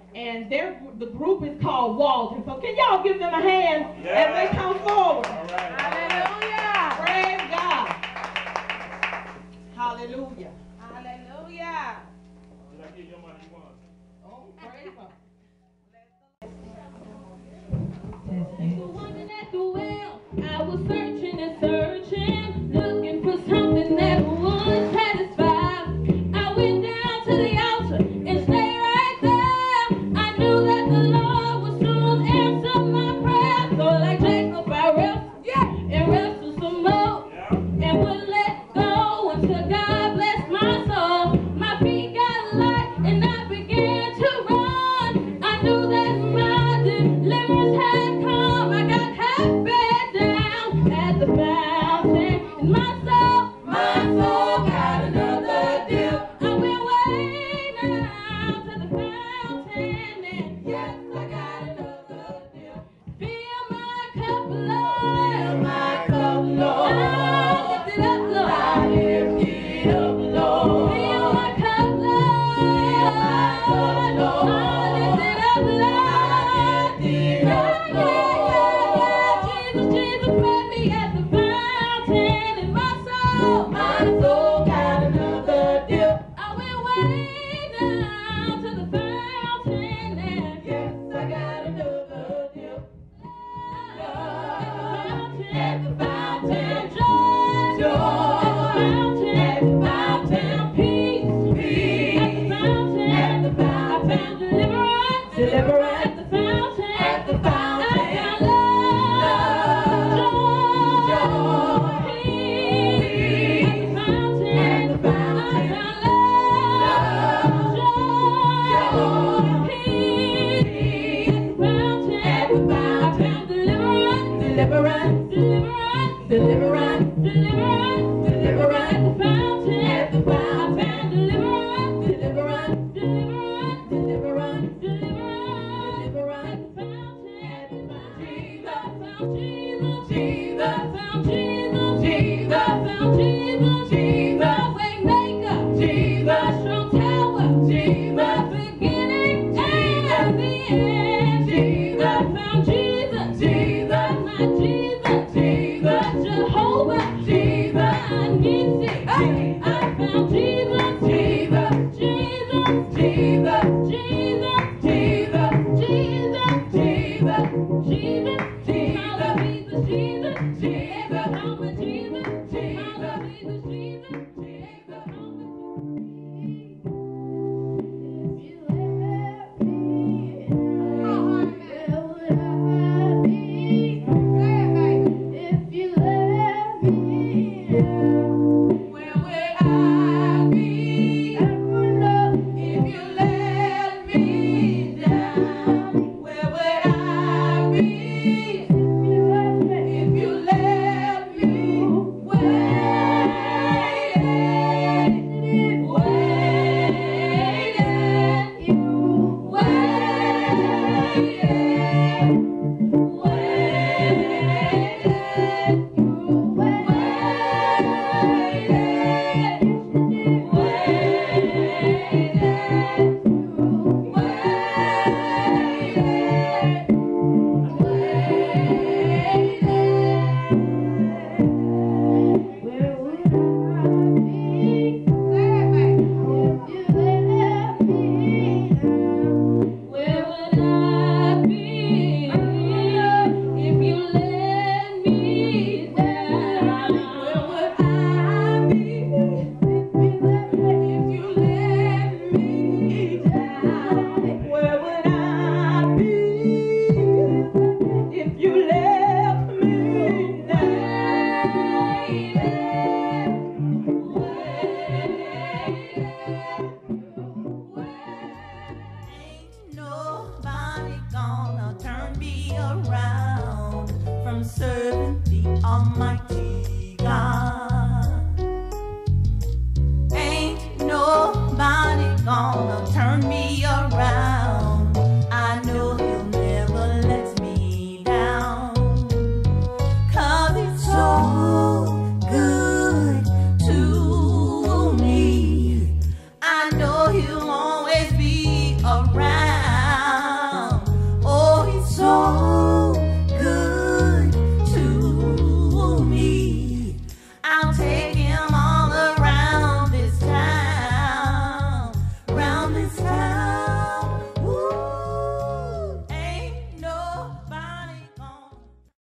And the group is called Walter. So can y'all give them a hand as they come forward? All right. Hallelujah. Praise God. Hallelujah. Hallelujah. Did I give your money you want? Oh, praise God. At the well, I was searching and searching, looking for something that would satisfy. I went down to the altar and stayed right there. I knew that the Lord would soon answer my prayer. So like Jacob, I wrestled, and wrestled some more, and wouldn't let go until God blessed my soul. My feet got light and I began to run. I knew that my deliverance had come. I got half down at the fountain, and my soul got another deal. I went way down to the fountain, and yes, I got another deal. Fill my cup, Lord. Fill my cup, Lord. I lift it up, Lord. I lift it up, Lord. Fill my cup, Lord. Fill my cup, Lord. I lift it up, Lord. I lift it up, Lord. Jesus met me at the fountain, and my soul got another deal. I went way down to the fountain, and yes, I got another deal. At the fountain, joy. At the fountain, peace. At the fountain, I found deliverance. At the fountain, I found love, joy, peace. At the fountain, I found love, joy, peace. At the fountain, I found deliverance. At the fountain, I found deliverance. Jesus,